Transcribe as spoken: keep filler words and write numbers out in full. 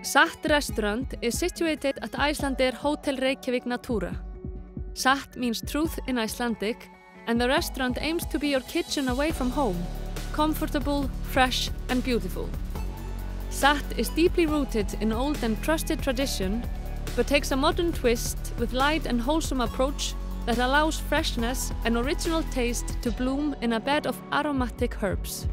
Satt restaurant is situated at Icelandair Hotel Reykjavik Natura. Satt means truth in Icelandic, and the restaurant aims to be your kitchen away from home, comfortable, fresh and beautiful. Satt is deeply rooted in old and trusted tradition, but takes a modern twist with light and wholesome approach that allows freshness and original taste to bloom in a bed of aromatic herbs.